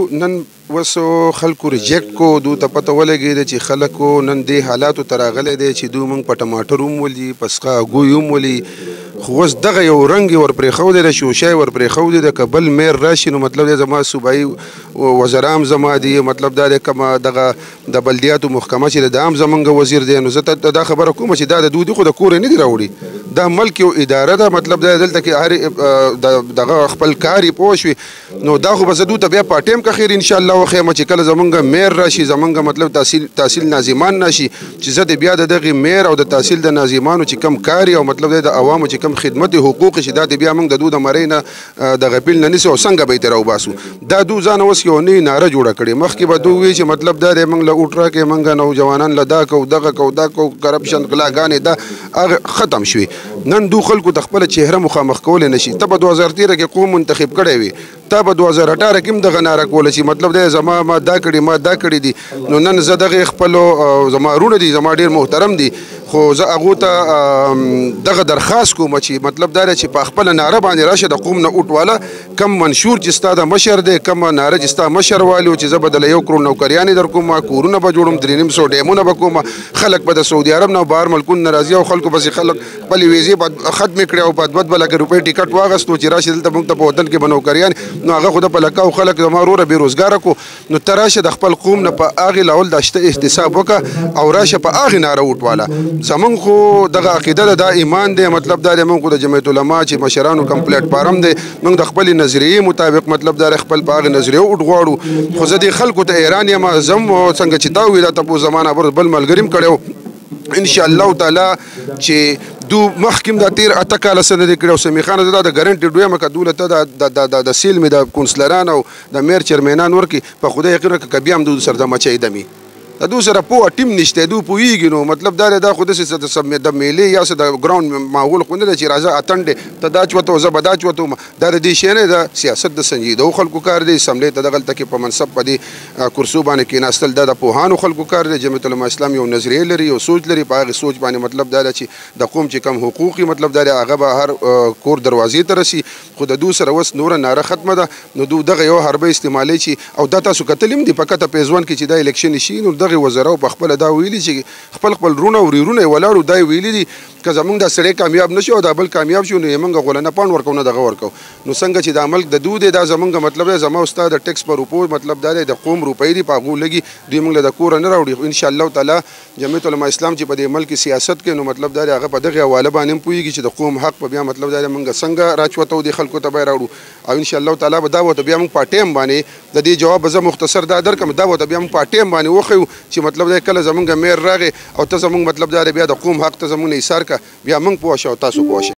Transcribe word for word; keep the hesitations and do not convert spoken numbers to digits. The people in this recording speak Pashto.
نن وسو خلکو ریجیکټ کو دو ته پته ولګېده چې خلکو نن دې حالاتو ته راغلی دی چې دوی موږ په ټماټر هم ولي په سقاګوی هم ولي خو اوس دغه یو رنګ یې ور پرېښودی دی شوشی ور پرېښودی دی که بل میر راشي نو مطلب دی زما صوبایي وزرام زما دي مطلب دا دی کومه دغه د بلدیاتو محکمه چې دی دا هم زمونږ وزیر دی نو زه ته دا خبره کومه چې دا د دوی دي خو د کور یې نه دي راوړي دا ملک یو اداره ده مطلب دا دلته کې هر دغه خپل کار یې پوه شوي نو دا خو به زه دوی ته بیا په ټایم که خیر انشاءالله وښیم چې کله زمونږ میر راشي زمونږ مطلب تحصیل تحصیل ناظمان راشي چې زه د بیا د دغې میر او د تحصیل د ناظمانو چې کم کار او مطلب دی د عوامو چې کم خدمت حقوق چې دا د بیا موږ د دوی د مرۍ نه د غپیل نه نیسو او څنګه به یې ترې راوباسو دا دوی ځان اوس یو نوې ناره جوړه کړې مخکې به دوی وایي چې مطلب دا دی موږ له اوټ راکړې موږ نوجوانان له دا کوو دغه کوو دا کوو کرپشن غلاګانې دا هغه ختم شوې نن دوی خلکو د خپله چهره مخامخ کولی نه شي ته به دوه زر تېره کې قوم منتخب کړی وي تا به دوه زر اټاره کې هم دغه ناره کوله چې مطلب دی زما ما دا کړي ما دا کړي دي نو نن زه دغې خپلو زما وروڼه دي زما ډېر محترم دي خو زه هغو ته دغه درخواست کوم چې مطلب دا دی چې په خپله ناره باندې راشه د قوم نه اوټ واله کم منشور چې ستا د مشر دی کومه ناره چې ستا مشر والي چې زه به دله یو کروړ نوکریانې در کوم کورونه به جوړم درې نیم سو ډیمونه به کوم خلک به د سعودي عرب نه بهر ملکونو نه راځي او خلکو پسې خلک خپلې ویزې ختمې کړې او په دوه دوه لکه روپۍ ټیکټ واغستو چې راشي دلته موږ ته په وطن کې به نوکریانې نو هغه خو د په لکاو خلک زما وروره بېروزګاره کړو نو ته راشه د خپل قوم نه په هغې لول دا شته احتساب وکړه او راشه په هغې ناره اوټ واله زمونږ خو دغه عقیده ده دا ایمان دی مطلب دا دی موږ خو د جمعیت علما چې مشرانو کم پلیټفارم دی موږ د خپلې نظریې مطابق مطلب دا خپل په هغې نظریو اوټ غواړو خو زه دې خلکو ته حیران یم زم څنګه چې تا ووایي دا تپوس زما نه بل ملګري هم کړی انشاءالله تعالی چې دو مخکې دا تیر اته کاله څه نه دي کړي او سمیع خان دا د ګارنټي دویمه که دوله ته د سیل مې د کونسلران او د میر چیرمنان ورکړي په خدای یقین وکړه که بیا هم دوی سره د مچۍ دمي د دوی سره پوهه ټیم نشته دوی پوهېږي نو مطلب دا دی دا خو داسې د میلې یا څه د ګراونډ ماحول خو نه دی چې راځه اتڼ دی ته دا چوته زه به دا چوته وم دا د دې شی نه د سیاست د سنجیدو خلکو کار دی اسمبلۍ ته دغلته کې په منصب په دې کرسو باندې کېناستل دا د پوهانو خلکو کار دی جمعیت علما اسلام یو نظریې لري یو سوچ لري په هغې سوچ باندې مطلب دا دی چې د قوم چې کم حقوق مطلب دا دی هغه به هر کور دروازې ته رسي خو د دوی سره اوس نوره ناره ختمه ده نو دوی دغه یو حربه استعمالوي چې او دا تاسو کتلي هم دي په کته پیزوان کې چې دا الیکشن شي نو دغه وزراو په خپله دا ویلي چې خپل خپل رونه او ریرونه یې ولاړو دا یې ویلي دي که زمونږ دا سړی کامیاب نه شو او دا بل کامیاب شو نو یې موږ غولنه پاڼ ورکو نه دغه ورکو نو څنګه چې دا ملک د دوی دی دا زمونږ مطلب دی زما او ستا د ټکس په روپو مطلب دا دی د قوم روپۍ دي په هغو لګي دوی موږ له د کوره نه راوړي خو انشاءالله تعالی جمعیت علما اسلام چې په دې ملک سیاست کوي نو مطلب دا دی هغه په دغې حواله باندې هم پوهېږي چې د قوم حق په بیا مطلب دا دی موږ څنګه راچوتو دې خلکو ته به یې راوړو او انشاءالله تعالی به دا ورته بیا موږ په ټایم باندې د دې جواب به زه مختصر دا درکړم دا ورته بیا موږ په ټایم باندې وښیو چې مطلب دی کله زمونږ میر راغی او ته زمونږ مطلب دا دی بیا د قوم حق ته زمونږ نه ایثار که بیا موږ پوه شه او تاسو پوه شئ